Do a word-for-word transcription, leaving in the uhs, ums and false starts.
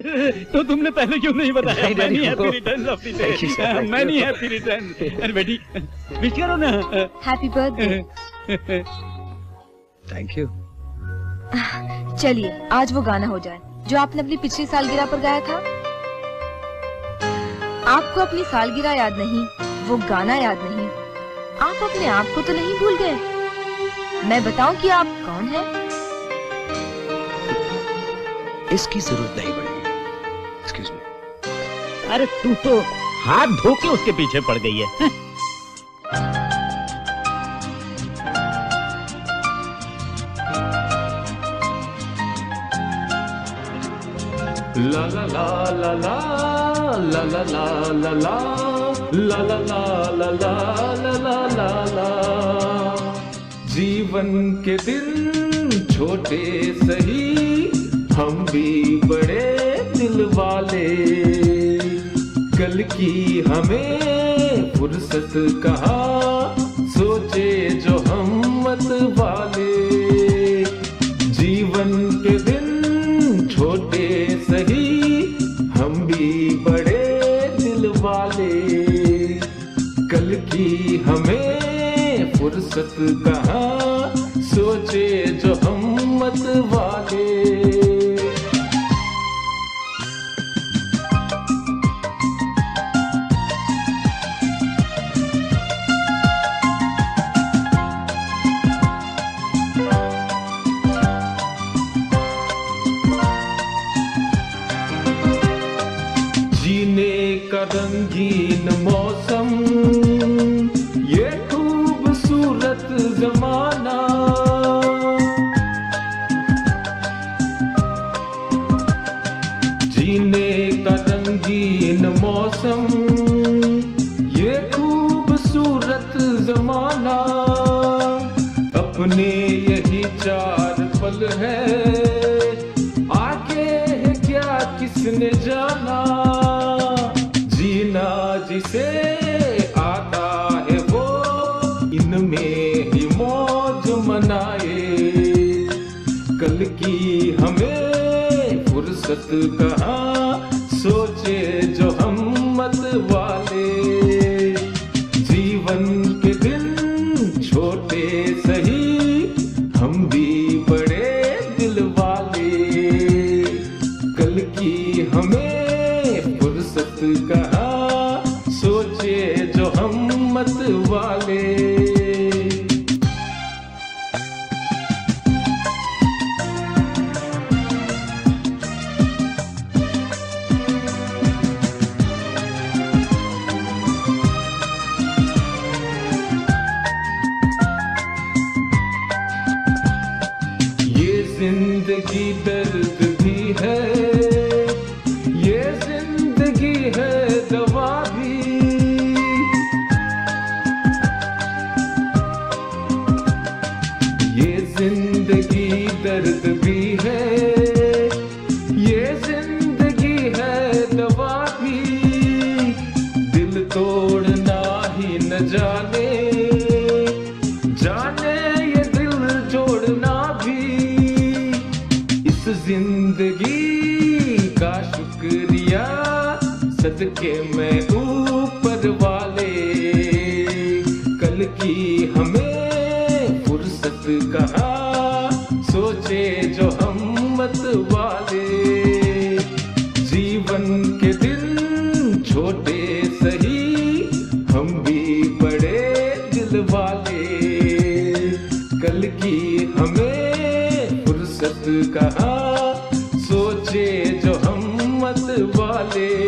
तो तुमने पहले क्यों नहीं बताया? Many happy returns of the day. Many happy returns. अरे बेटी विश करो ना। Happy birthday. Thank you. चलिए आज वो गाना हो जाए जो आपने अपनी पिछली सालगिरह पर गाया था। आपको अपनी सालगिरह याद नहीं, वो गाना याद नहीं, आप अपने आप को तो नहीं भूल गए? मैं बताऊं कि आप कौन हैं? इसकी जरूरत नहीं पड़ेगी। Excuse me. अरे तू तो हाथ धो के उसके पीछे पड़ गई है। ला ला ला ला ला ला ला ला ला ला ला ला ला ला ला ला ला। जीवन के दिन छोटे सही, हम भी बड़े दिल वाले। कल की हमें फुर्सत कहाँ, सोचे जो हम मत वाले। जीवन के दिन छोटे सही, हम भी बड़े दिल वाले। कल की हमें फुर्सत कहाँ, सोचे जो हम मत वाले। रंगीन मौसम, ये खूबसूरत जमाना। जीने का रंगीन मौसम, ये खूबसूरत जमाना। अपने यही चार पल है, आगे है क्या किसने जाना। जीना जिसे आता है वो, इनमें ही मौज मनाए। कल की हमें फुर्सत कहाँ, सोचे जो हम मत वाले। जीवन के दिन छोटे सही, हम भी बड़े दिल वाले। कल की हमें फुर्सत कहाँ, सोचे जो हम मत वाले। ये जिंदगी दर्द भी है, ये जिंदगी है दवा भी। ये जिंदगी दर्द भी है, ये जिंदगी है दवा भी। दिल तोड़ना ही न जाने, जाने ये दिल जोड़ना भी। इस जिंदगी का शुक्रिया, सदके में ऊपर वाले। कल की हमें फुर्सत कहाँ, सोचे जो हम मत वाले। जीवन के दिन छोटे सही, हम भी बड़े दिल वाले। कल की हमें फुर्सत कहाँ, सोचे जो हम मत वाले।